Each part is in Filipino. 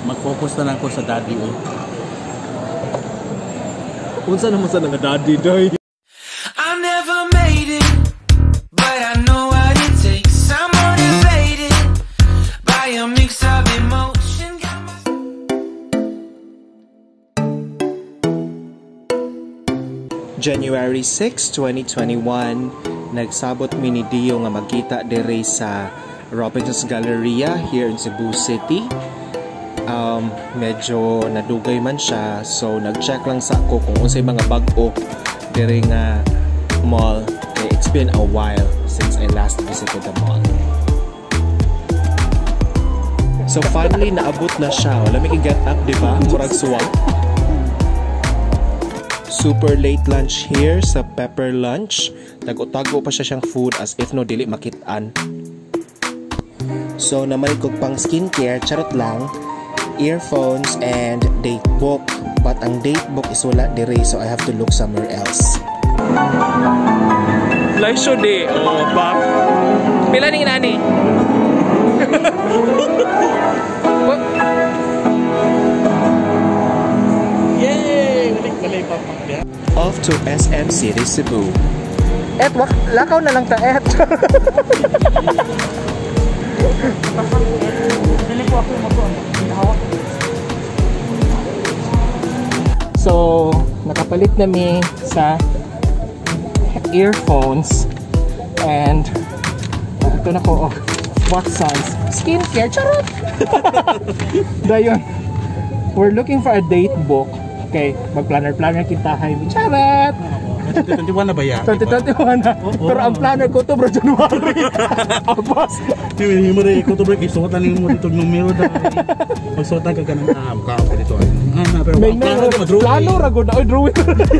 mag-focus na lang ko sa daddy oh. Unsa naman sa nga daddy day? I never made it, but I know what it takes. I'm motivated by a mix of emotion. January 6, 2021, nagsabot mi ni Dio nga magkita dire sa Robinson's Galleria here in Cebu City. Medyo nadugay man siya, so nag-check lang sa ako kung unsay mga bag-o dire nga mall. Okay, it's been a while since I last visited the mall. So finally naabot na siya. Wala mi get up, di ba? Murag suwag. Super late lunch here sa Pepper Lunch. Tago-tago pa siya siyang food as if no dili makitaan. So naman kog pang skincare, charot lang, earphones and date book. But ang date book is wala dire, so I have to look somewhere else. Live show day. Oh, Pop. Pila ning nani? Off to SM City, Cebu. Lakaw na lang ta, So, nakapalit na mi sa earphones and ito na ko, Watsons skincare, charot. Dayon, we're looking for a date book. Okay, mag-planner kita, hay, charot. 2021 na ba yan? 2021 na. Pero ang planner ko to bro, January. Abas. Hindi mo rin ko to bro, isuotan mo dito numero dahil. Magsuotan ka ng mukha dito. Pero plano rago na, drawing.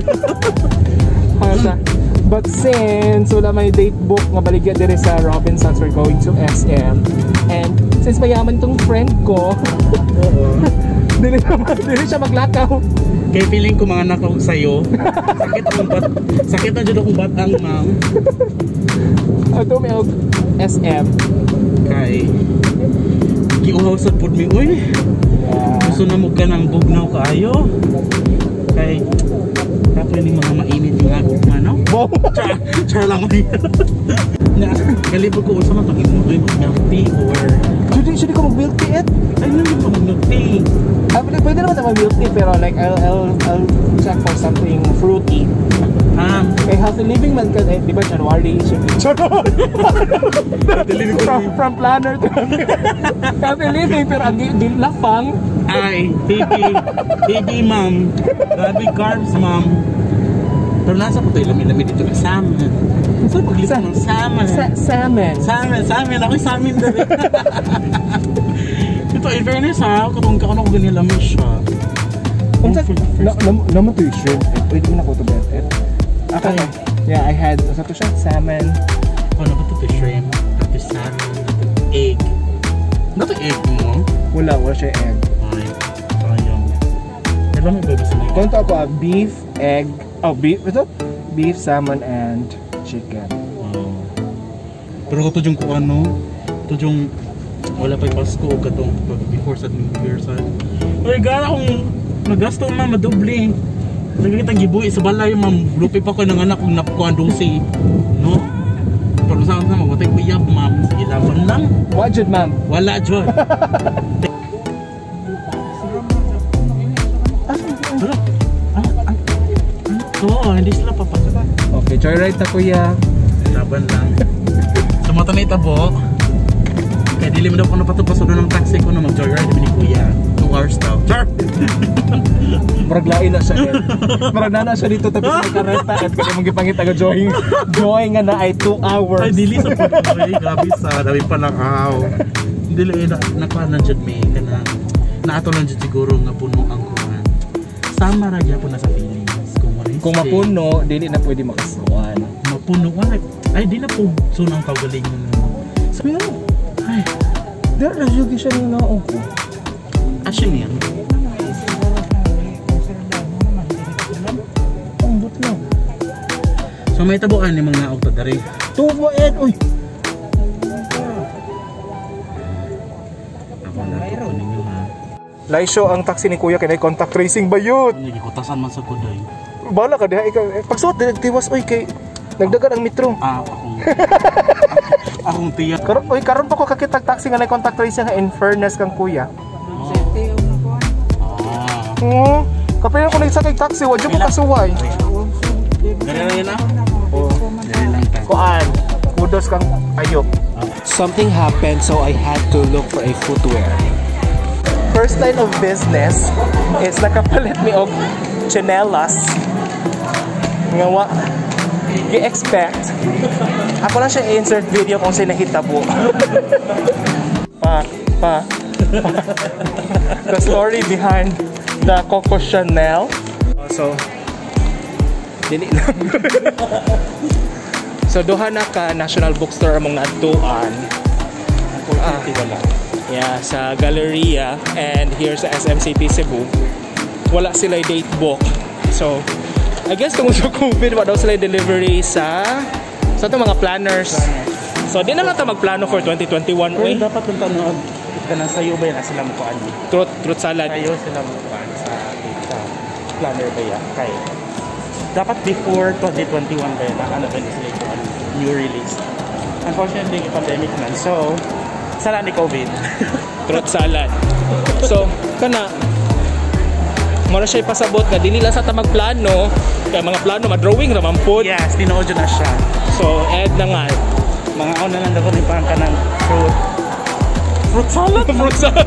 But since wala may date book nga baligya dire sa Robinsons, we're going to SM. And since mayaman tong friend ko, dili siya maglakaw. Kaya feeling ko mga anak ko sa'yo. Sakit na dyan akong batang, ma'am. Ito may SM. Kay giuhaw sa food mi, uy. Gusto na mo ka ng bugnaw kaayo. Kay tapos yung mga mainit yung agok man, no? Char lang mo yan. Kalibog ko usama itong mag-milk tea or... Should ko mag-milk tea it? Ay, hindi mo mag-milk tea. Pwede naman tayo mag-milk tea pero like I'll check for something fruity. Kay healthy living man ka, di ba January? From planner to healthy living pero ang dilapang. Ay, heavy ma'am. Grabe carbs ma'am. Pero nasa po tayo lamin dito ng salmon. Saan paglito ng salmon? Salmon. Ako'y salmon na rin. Ito, in fairness ha, kung ano ko ganyan lamin siya. Naman to yung shrimp. Pwede mo na ko to bet it. Okay. Yeah, I had, sa to siya, salmon. Ano ba ito shrimp? Ito salmon, ito egg. Ano ito egg mo? Wala siya egg. Ay, sayang. Pero may baby sa mga. Konto ako beef, egg, beef, salmon, and chicken. Pero ito yung kung ano, ito yung wala pa'y Pasko o katong before sa New Year sa. Ay, gara akong nagasto man, madubli. Nagkakita gibuhi sa balay, ma'am. Lupi pa ko ng anak kung napukuhan dosi. No? Pero saan na, magwatay ko iyab, ma'am. Sige, laban lang. What dyan, ma'am? Wala dyan. Oo, hindi sila papasok. Okay, joyride na kuya. Laban lang. Sa mata na itabo, kaya dili mo daw kung napatupasod ng taxi ko na mag-joyride ni kuya. 2 hours daw. Char! Maraglain na siya. Marag na siya dito tapos may kareta at kaya mong gipangit aga joy nga na ay 2 hours. Ay, dili sa pagkakoy. Grabe sa, dami pa lang aw. Dili, nakuha lang dyan may kanang naato lang dyan siguro nga puno ang kuhan. Sama ragya po na sa feelings. Kung mapuno, dili na pwede makasuan. Mapuno, wala. Ay, di na po sunang pagaling mo. Sabi nga, ay, there na yugi siya nung naong ko. Asya niya. Ambot lang. So may tabuan ni mga naog ta dari. Tubo ed, uy. Ako na po ninyo ha. Laisyo ang taxi ni Kuya kay contact tracing ba yun? Nagikutasan man sa kuday. Bala ka diha ikaw. Pagsuot tiwas oy kay nagdagan ang metro. Akong tiyak. Karon pa ko kakitag taxi nga na contact tracing nga in fairness kang Kuya. Oo. Kapila ko nagsakay taxi, wadyo ko kasuway. Gari na? Kuan, kudos kang ayok. Something happened so I had to look for a footwear. First line of business is nakapalit mi og chanelas. Nga wa gi-expect. Ako lang siya insert video kung sino hitabo. The story behind the Coco Chanel. So, dili lang. So, duha na ka National Bookstore among naadtuan. Yeah, sa Galleria and here sa SM City Cebu. Wala sila date book. So, I guess tungkol sa COVID, wala daw sila delivery sa itong mga planners. So, di na lang tayo magplano for 2021. Pero dapat yung tanong, kanang sayo ba yan sila mo kuan? Fruit salad. Sayo sila mo kuan sa planner ba yan? Kaya dapat before 2021 ba yan? Ano ba sila kuan? New release. Unfortunately, yung pandemic man. So, sala ni COVID. Fruit salad. So, kana muna siya ipasabot na dili lang sa ta magplano kaya mga plano ma-drawing raman po. Yes, tinoodyo na siya. So, add na nga. Mga una lang daw ni parang kanang fruit salad. Fruit salad.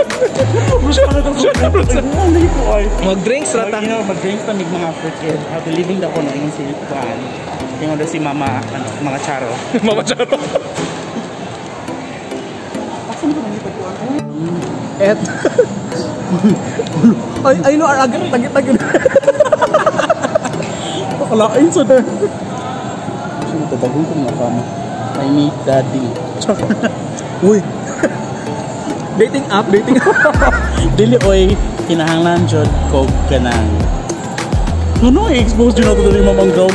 Fruit salad. Mag-drinks rata. Mag-drinks na mga fruit kid. How believing daw ko na yung silikuan. Yung daw si mama, mga charo. Mama charo. Et. Ay no, agad tagit-tagit. Pakalain sa der. Sino to bagong kung nakama? I need daddy. Uy. Dating app. Dili oy kinahanglan jud ko kanang. No, expose jud ako dili mamang daw.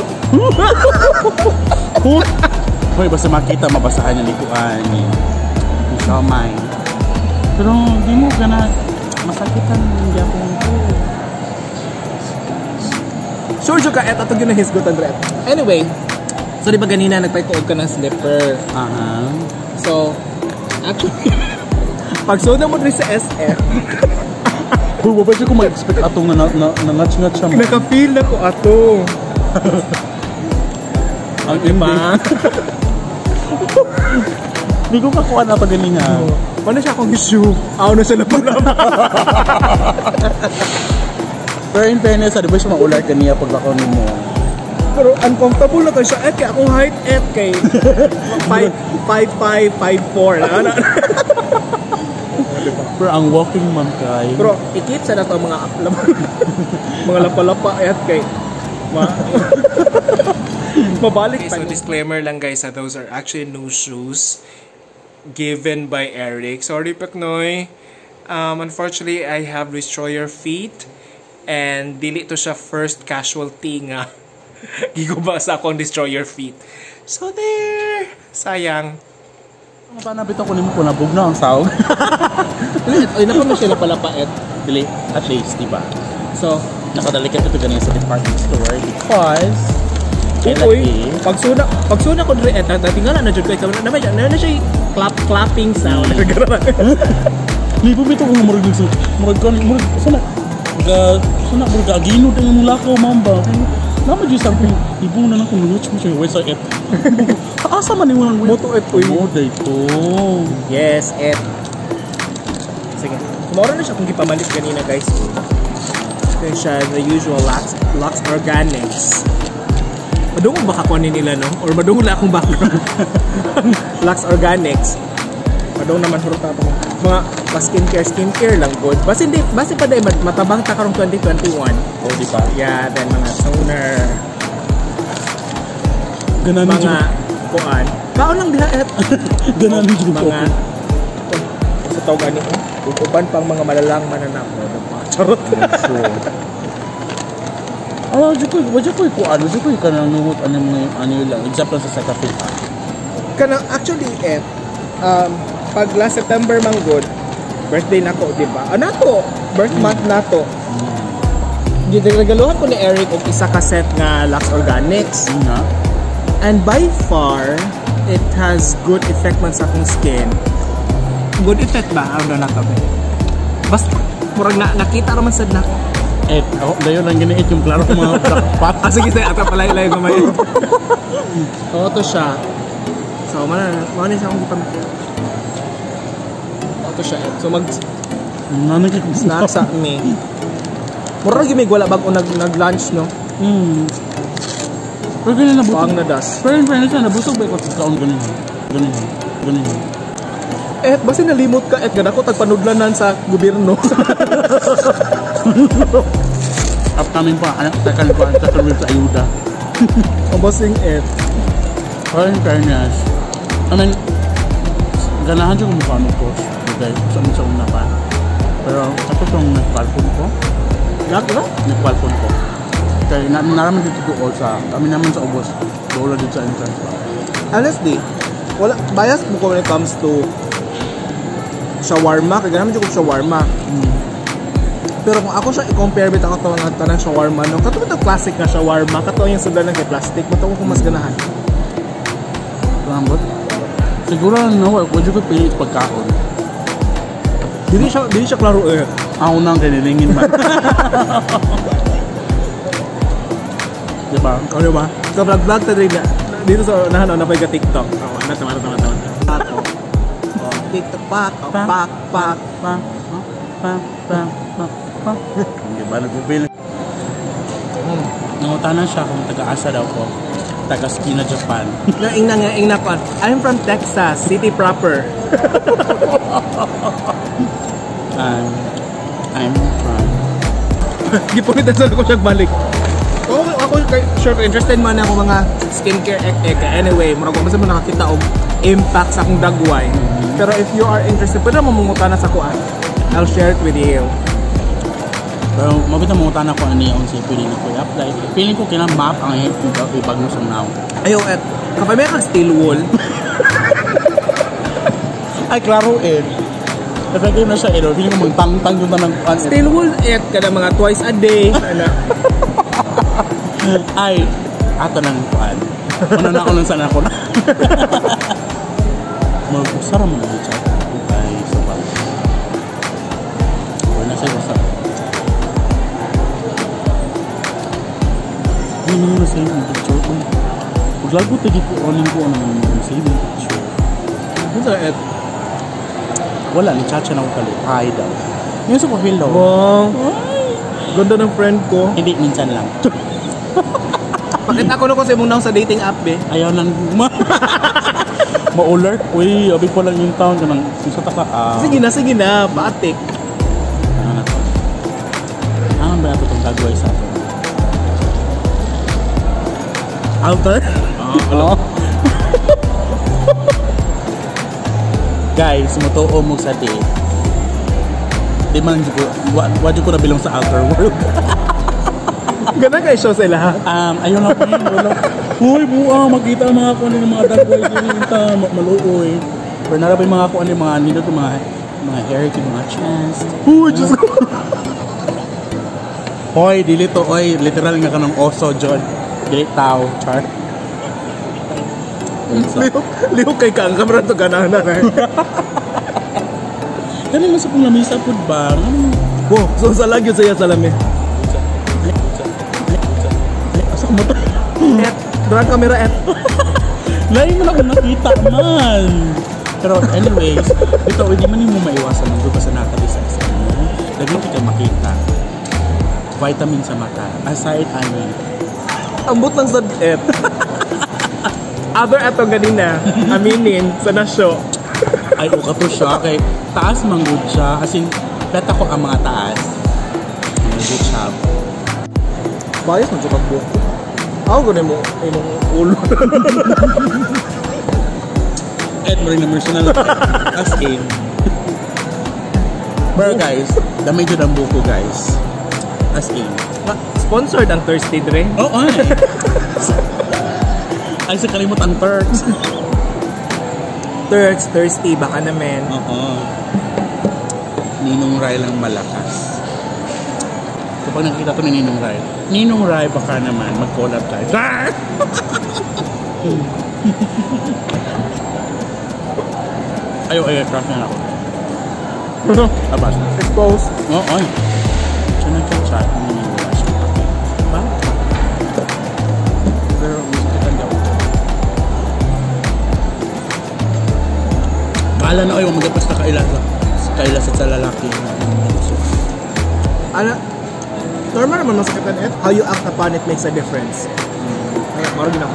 Hoy, basta makita mabasahan niya ni kuan ni Shamay. Pero di mo kana masakitan hindi ako. Sure ka et ato ginahisgotan red. Anyway, so di ba ganina nagpaituog ka ng slipper? So, actually pagsuot mo rin sa SF. Uy, wala siya kung mag-expect atong nangatch-ngatch siya mo. Naka-feel na ko ato. Ang iba. Hindi ko kakuha na pagalingan. Ano siya akong issue? Ako na sila pala. Pero in fairness, di ba siya maular kaniya pag ako ni mo? Pero uncomfortable na to siya. Kaya akong height kay 5'5", 5'4". Pero ang walking man kay. Pero ikip sa nato mga mga lapa-lapa kay mabalik. Okay, so disclaimer lang guys, those are actually new shoes given by Eric. Sorry Peknoy. Unfortunately, I have destroyer feet and dili to siya first casualty nga giguba sa akong destroyer feet. So there, sayang. Ang panabit ako ni mo po nabog na ang sawg. Ay na pa sila pala paet. Dili, at least, diba? So, nakadalikat ito ganyan sa department store because uy, pagsuna ko dre eta tingala na jud kay na siya clapping sound. Ni bumito ko murag sana agino din yung lakaw mamba. Nama jud samping ibu na nang kunutch mo siya wesa et. Asa man yung moto et uy. Mo dito. Yes, et. Sige. Tomorrow na siya kung gipamalit kanina guys. Kaya siya the usual Lux Organics. Madungog ba kakuanin nila no? Or madungog na akong background? Lux Organics. Madungog naman hurot ako. Mga skincare lang good. Basta pa dahil matabang ta karong 2021. Oh, di ba? Yeah, then mga toner. Ganami mga kuan. Kaon lang diha et. Ganami jud mga sa tawag ani ko. Uban pang mga malalang mananako. Charot. Wajud ko kuan, wajud ko kanang nuhot ano lang example sa Cetaphil. Kanang actually pag last September manggod birthday nako, di ba? Nato, birth month nato. Regaluhan ko ni Eric og isa ka set nga Lux Organics. And by far, it has good effect man sa akong skin. Good effect ba? Ano na to? Basta, murag nakita naman sad nako. Dayon lang giniit yung klaro ko mga black pot. Sige, ata pala ilay ko may. To siya. So, mana siya akong gipamit. To siya. So, snack sa me. Mura lagi may wala bago nag-lunch, no? Pero ganyan nabusog. Pang na das. Pero in fairness na, nabusog ba ikaw sa taon ganyan? Basta nalimot ka, ganda ko tagpanudlanan sa gobyerno. Upcoming pa, kakalwin sa ayuda. Ang bossing Pero in fairness, I mean, ganahan siya kung paano ko. Okay, sa una pa. Pero tapos yung nagpalpon ko. Nagpalpon ko. Okay, naraman dito doon sa, kami naman sa ubos. Doon dito sa entrance pa. Honestly, wala, bias mo ko when it comes to shawarma. Kaya naman dito ko shawarma. Pero kung ako siya i-compare bit ako ito ng tanang shawarma, no? Kato ito classic na shawarma, kato yung sadalan kay plastic, matawag ko mas ganahan. Rambot? Siguro no, wag ko pilit pagkaon. Dili siya klaro Ako nang kinilingin ba? Diba? Ano ba? Sa vlog ta rin dito sa unahan na pay ka TikTok. Tama. TikTok pak. Hindi ba nag-feel? Nangutanan siya kung taga-asa daw ko. Taga-Skina, Japan. Naing na ko. I'm from Texas, city proper. I'm from... Gipulitan sa ko siya balik. Ako sure interested man ako mga skincare anyway, mura ko mo nakakita og impact sa akong dagway. Pero if you are interested, pwede mo mangutana sa kuan. I'll share it with you. Pero mabita mangutana ko ani ang si pili ko i-apply. Feeling ko kina map ang ibag mo sa now. Ayo kapag may kang steel wool. Ay klaro effective na siya feeling ko magtang-tang yung tanang steel wool kada mga twice a day. Ay, ato nang kuan. Ano na ako nang sana ako na. Mag-usara mo na dito. Ay, sabay. Wala siya basta. Hindi mo na save yung picture ko. Pag lago tagit ko, rolling ko ang save yung picture. Ano sa Wala, ni Chacha na ako kalit. Hi daw. Yung sa profile daw. Wow. Ganda ng friend ko. Hindi, minsan lang. Pakita ko na ko sa imong naong sa dating app, be. Ayaw nang ma-alert. Uy, abi pa lang yung town ka nang isa ta ka. Sige na, batik. Ano ba ito itong gagawin sa atin? Alter? Oo. Guys, mutuo mo sa date. Di man wadyo ko na bilong sa outer world. Ganda kayo show sila. Ayun lang po yun. Uy, buwa, makita mga kuwan ng mga dagway dito. Maluoy. Pero narapay mga kuwan ng mga nito mga hair, mga chest. Uy, Diyos ko. Hoy, dili to. Oy, literal nga ka ng oso, John. Dili tao, char. Liho kay ka, ang kamera to ganahan na. Ganun lang sa kong lamisa po ba? Wow, so sa lagyo saya sa lami. Asa ko mo to? Drag camera Lain mo na ako nakita man. Pero anyways, ito, hindi man mo maiwasan ng doon sa nakabisa sa ano. Lagyan kita makita. Vitamin sa mata. Aside Ambot lang sa Other atong ganina, aminin sa nasyo. Ay, uka to siya. Kay taas manggod siya. As in, data ko ang mga taas. Good job. Bayas mo siya buhok. Ako ganun mo, imong ulo. Ed mo rin na personal. As in. Pero guys, damay dyan ang buko guys. As in. Sponsored ang Thirsty Dre. Oo, ay. Ay, sa kalimot ang Turks. Thirsty, baka naman. Oo. Ninong Rai lang malakas. Kapag nakikita to ni Ninong Rai, baka naman mag-collab tayo. Ayaw, crack na ako. Abas na. Expose. Oo, ay. Siya nag-chat ni Ninong Rai. Ba? Pero gusto ka daw. Bahala na kayo, magapas na kailas at sa lalaki. Ano? Normal naman masakitan it. How you act upon it makes a difference. Kaya, marag na ako.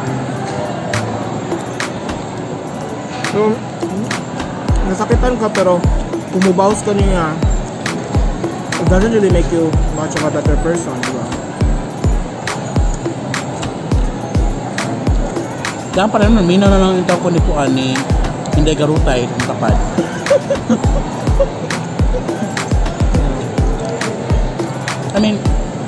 So, nasakitan ka pero kumubaws ka niya, it doesn't really make you much of a better person, di ba? Kaya pa rin nun, minaw na lang yung tao ko ni Puan ni hindi garutay, itong tapad. I mean,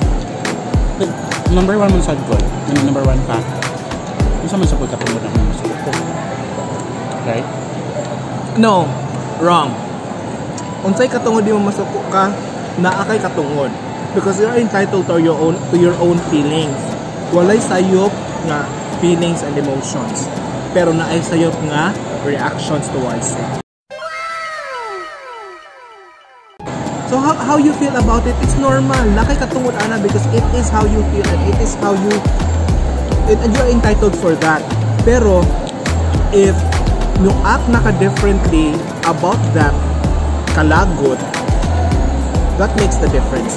number one man sad goal. Number one pa. Isa man sa pagkatungod ng mga suko. Right? No, wrong. Unsay katungod di mo masuko ka, naakay katungod. Because you are entitled to your own feelings. Walay sayop nga feelings and emotions. Pero naay sayop nga reactions towards it. So how you feel about it, it's normal. Nakay katungod ana because it is how you feel and it is how you and you're entitled for that. Pero if you act naka differently about that kalagot, that makes the difference.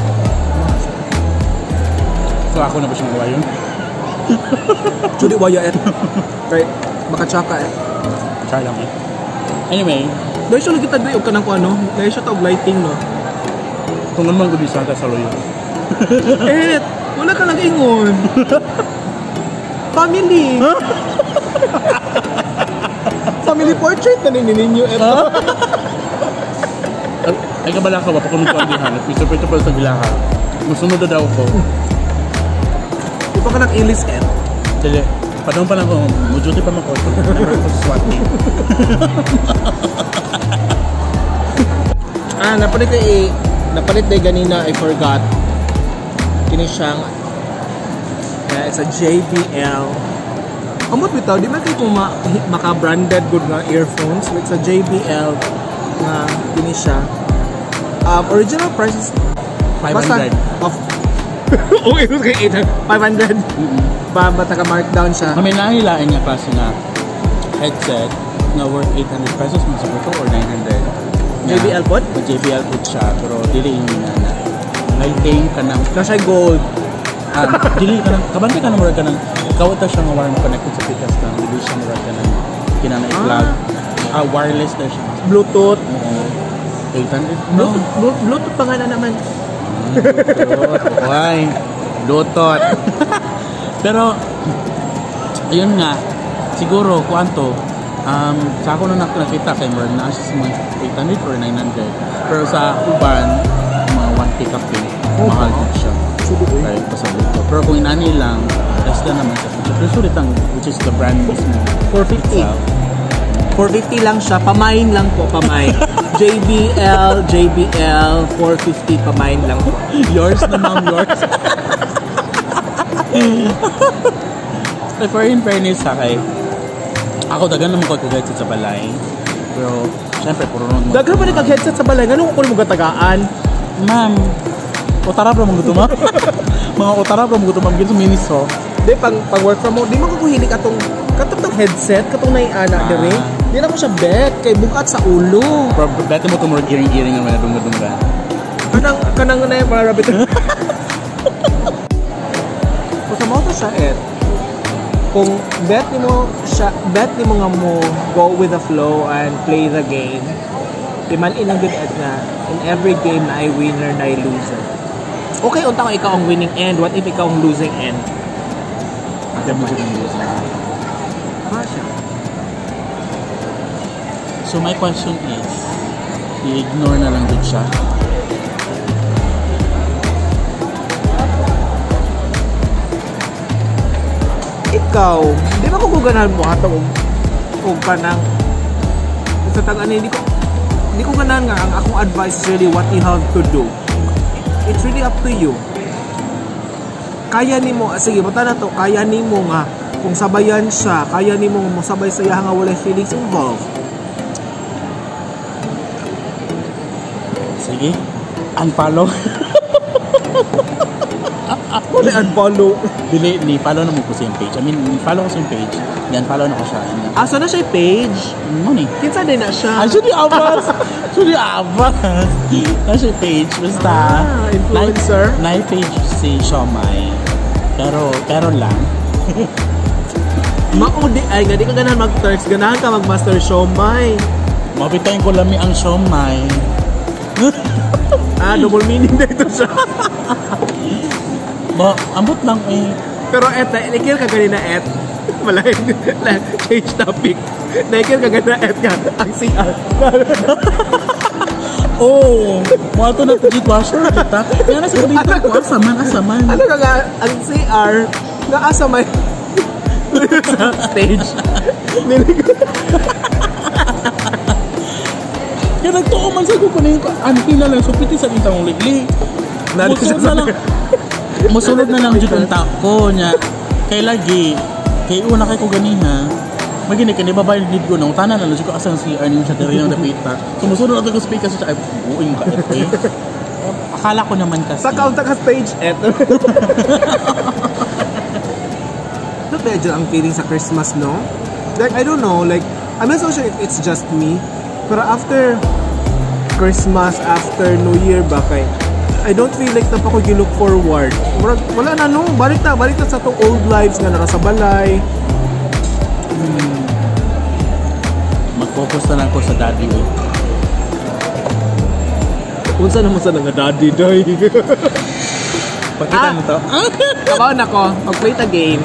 So ako na ba siyang gawa yun? Chudi waya et. Right, makatsaka et. Try lang eh. Anyway, dahil siya kita doon yung kanang ano, dahil siya taog lighting, no? kung naman gudi sa sa loyo. Eh, wala ka lang ingon. Family. Family portrait na ninyo. Ay kabala ka ba? Pakunod ko ang dihan. Pito pala sa gila ka. Masunod na daw ko. Di pa ka nag-ilis eh. Dili. Padong pa lang ko. Mujuti pa mako. Swat me. Napalit na ganina, I forgot. Kini siyang it's a JBL. Amot bitaw, di man kayo kung maka-branded good nga earphones. It's a JBL na kini siya. Original price is 500. Oh, it was kay 500. Bata ka markdown siya. May nahilain nga klase na headset na worth 800 pesos masagot ko or 900. JBL pod? JBL pod siya, pero dili yung na lighting ka ng Kasi gold. Dili ka ng kabante ka na murag ka ng kawata siya nga wire mo connected sa pikas lang, dili siya murag ka ng kinana-i-plug. Wireless na siya. Bluetooth. 800? No. Bluetooth pa nga na naman. Bluetooth. Why? Bluetooth. Pero ayun nga, siguro kuanto sa ako na nakita kay Merl na siya sa mga 800 or 900. Pero sa uban, mga 1K kapin, mahal din siya. Kahit pa sa Bluetooth. Pero kung inani lang, less than naman siya. Pero sulit ang, which is the brand mismo. 450. 450 lang siya. Pamain lang po, pamain. JBL 450, pamain lang po. Yours na ma'am, yours. Pero in fairness sa kay, ako dagan naman ko headset sa balay. Pero syempre puro ron mo. Dagan pa nagka-headset sa balay. Ganun ko mo gatagaan. Ma'am, utarap ra mo gutuma. Mga utarap ra mo gutuma gid sa ministro. Di pag work from home, di man ko hilig katong headset, katong naiana dire. Di na ko siya bet kay bukat sa ulo. Pero bete mo tumurag giring-giring nga madunga-dunga. Kanang na yung mga rabbit. Kung sa mga siya kung bet ni mo nga mo go with the flow and play the game, di man inang good at na in every game na ay winner na ay loser. Okay, unta ko ikaw ang winning end, what if ikaw ang losing end? Ate mo siya ng loser. So my question is, i-ignore na lang din siya. Ikaw, di ba kung guganahan mo ato kung ka nang sa tag-ano, Di ko ganahan nga, ang akong advice is really what you have to do. It's really up to you. Kaya nimo, sige, bata na to, kaya nimo nga, kung sabayan siya, kaya nimo mo sabay sa iya nga wala feelings involved. Sige, unfollow. Wala unfollow. Dili, ni-follow na mo ko sa yung page. I mean, ni-follow ko sa yung page. Ni-unfollow na ko siya. Asa na siya page? Money. Kinsa din na siya? Actually, abas. Na siya page. Basta. Influencer? Na page si Shomai. Pero lang. Maudi ay nga di ka ganahan mag-turks, ganahan ka mag-master Shomai. Mapitayin ko lami ang Shomai. Double meaning na ito siya. Ambot lang eh. Pero naikil ka ganina malay, change topic. Naikil ka ganina ka, ang CR. Oh, mga ito na tujit washer kita. Kaya nasa dito ko, asaman. Ano ka nga, ang CR, nga asamay sa stage. Kaya nagtuo man sa kukunin ko, anpila lang, supiti sa intang ligli. Musulod na lang dyan ang tako niya. Kay lagi, kay una kay ko ganiha, magini ka, di ba bayad need ko nung tanan na lang ko asang CR niyo siya teri ng dapita. Sumusunod natin ko speaker sa ay buing ka eh. Akala ko naman kasi. Sa kaunta ka stage Ano ba dyan ang feeling sa Christmas, no? Like, I don't know, like, I'm not so sure if it's just me, pero after Christmas, after New Year ba kay, I don't feel like na pa ko gilook forward. Wala na no, balik ta sa tong old lives nga nara sa balay. Mag-focus na lang ko sa daddy eh. Unsa naman sa nga daddy doy? Pakita mo to. Kabaw na ko, mag-play ta game.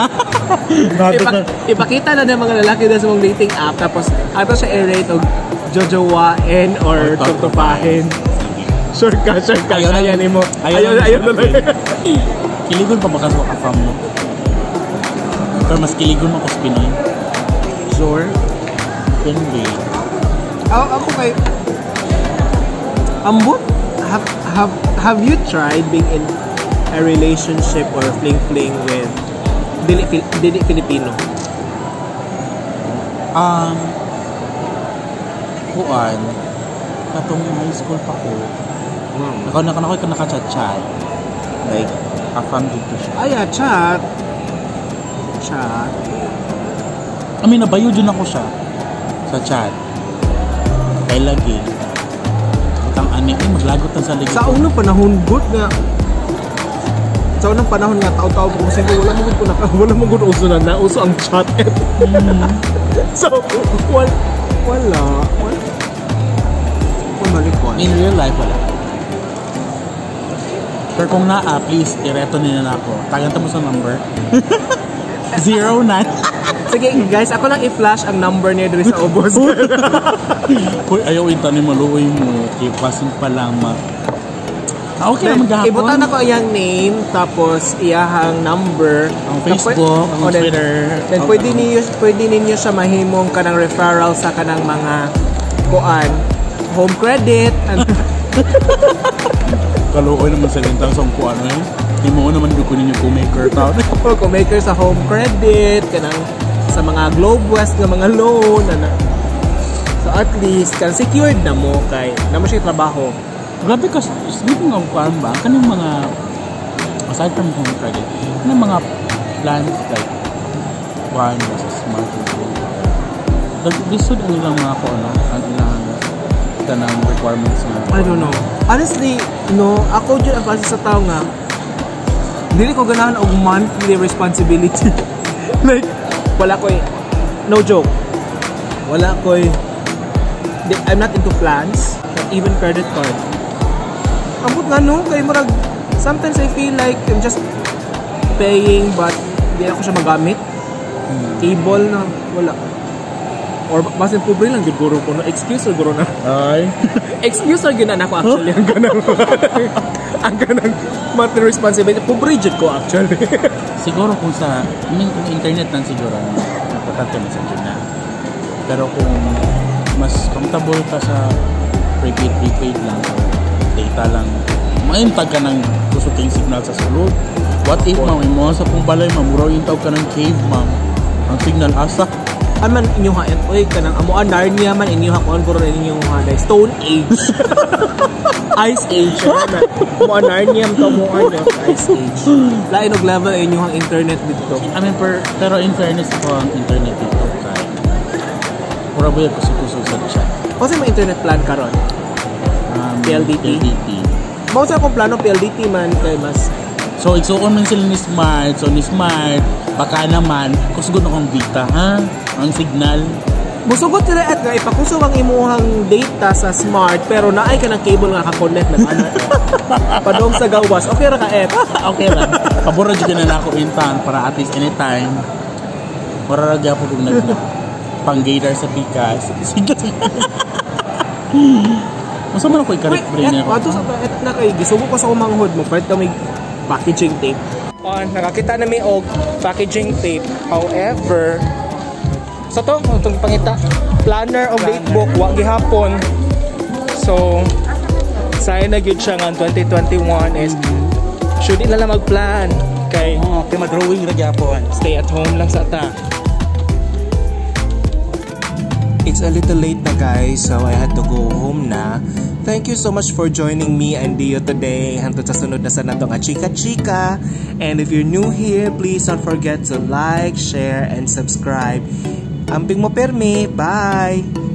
Ipakita na ng mga lalaki na sa mga dating app, tapos ato siya i-rate og jojowain or tutupahin. Sure ka. Ayaw ni mo. Ayaw na lang. Kiligon pa baka sa ka-fam mo. Pero mas kiligon mo ko sa Pinoy. Sure. Pinoy. Ako kay... Ambot, have you tried being in a relationship or fling-fling with dili Filipino? Kuan. Katong high school pa ko. Ako naka-chat-chat. Like, ka-fam dito siya. Chat. I mean, nabayo dyan ako siya. Sa chat. Kaya lagi. Itang maglagot ang sa ligid. Sa unang panahon, tao-tao po kasi wala mo gud uso na uso ang chat. So, wala. In real life, wala. Pero kung please, ireto nila na ako. Tagan mo sa number. 09. Sige guys, ako lang i-flash ang number niya dito sa ubos. Uy, ayaw ni maluoy mo. Ipasin pa lang okay na maghapon. Ibutan ako iyang name, tapos iyahang number. Ang Facebook, ang Twitter. Then pwede ninyo siya mahimong kanang referral sa kanang mga kuan. Home credit. Kaluoy naman sa lintang sa kuan eh. Di mo naman dukunin yung co-maker tao. Co-maker sa home credit, kanang sa mga Globe West nga mga loan. So at least, kan secured na mo kay na mo siya trabaho. Grabe ka, speaking of kuan ba, kanang mga aside from home credit, kanang mga plans like kuan sa smart home. Lisod ang ilang mga kuan, ang ilang kanang requirements na. I don't know. Honestly, no, ako dyan ang sa tao nga, dili ko ganahan og monthly responsibility. Like, wala ko'y, no joke, I'm not into plans, not even credit card. Ambot nga no, kay murag, sometimes I feel like I'm just paying but hindi ako siya magamit. Cable na, wala. Or basin pobre lang guro ko no, excuse or guro na. Ay. Excuse or ginan ako actually ang ganang monthly responsibility. Pobre jud ko actually. Siguro kung kung internet lang siguro importante na sa na. Pero kung mas comfortable ka sa prepaid lang. Data lang. Maintag ka ng kusuting signal sa sulod. What if, ma'am, imo sa pong balay, mamuraw yung tawag ka ng cave, ma'am. Ang signal asa. Aman inyong ha, oy, kanang amuan, Narnia man, inyong ha, kung inyong ha, Stone Age. Ice Age. Amuan, Narnia, amuan, Ice Age. Lain og level inyong ang internet dito. I mean, pero in fairness ko ang internet dito kay pura ba yung kusukusog sa chat. Kasi may internet plan karon. PLDT. Mao sa akong plano PLDT man kay mas. So igsuon man sila ni Smart. So ni Smart baka naman kusugod akong data ha. Ang signal. Musugot sila at nga ipakusog ang imuhang data sa Smart pero naay ka ng cable nga ka-connect na ana. Padong sa gawas. Okay ra ka Okay ra. Pabor jud na ako intan para at least anytime. Para ra gyapon kung nag pang-gator sa Pikas. Masa man ako i-correct brain niya. Ato sa na kay gisugo ko sa umanghod mo palit kami packaging tape. Nakakita na may og packaging tape. However, sa to, itong pangita, planner of datebook, wa gihapon. So, sayang na gyud siya nga 2021 is should na lang mag-plan kay mag-drawing ra gyapon. Stay at home lang sa ta. It's a little late na guys, so I had to go home na. Thank you so much for joining me and Dio today. Hantod sa sunod na sa natong Chika Chika. And if you're new here, please don't forget to like, share, and subscribe. Amping mo permi. Bye!